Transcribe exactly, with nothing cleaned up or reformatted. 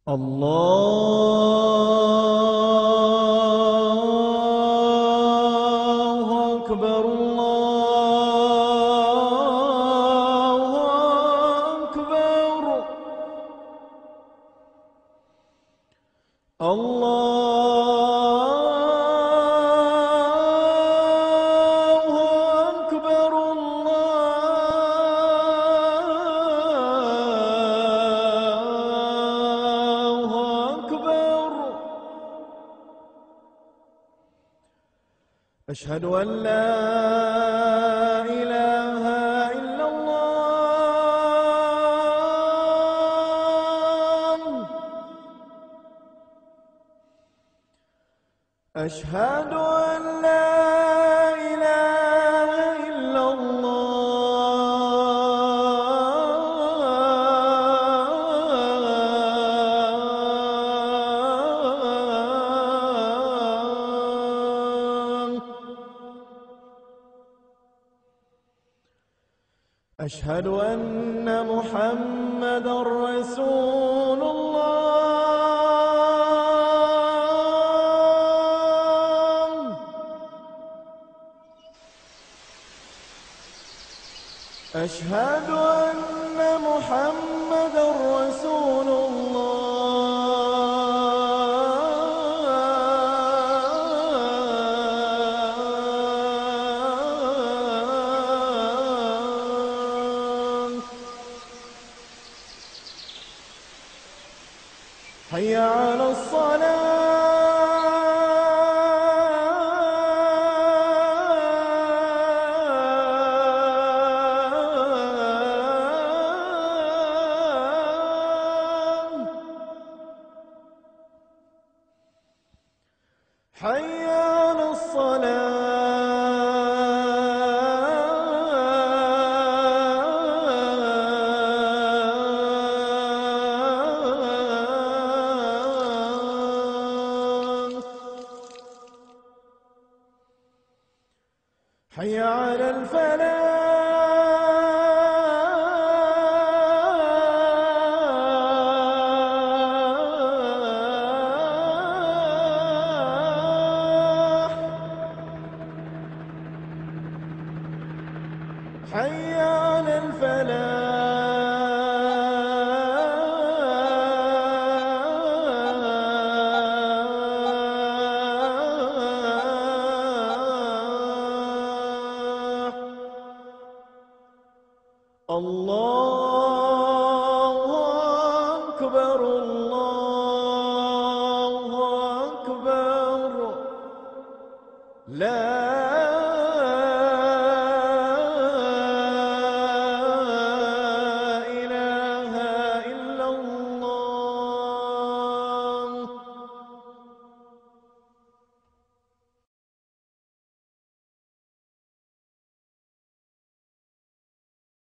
الله أكبر الله أكبر الله أكبر الله أكبر. أشهد أن لا إله إلا الله. أشهد أن لا إله إلا الله. أشهد أن محمدًا رسول الله. أشهد أن محمدًا رسول الله. حي على الصلاة. حي على الصلاة. حي على الفلاح. حي على الفلاح. الله أكبر الله أكبر. لا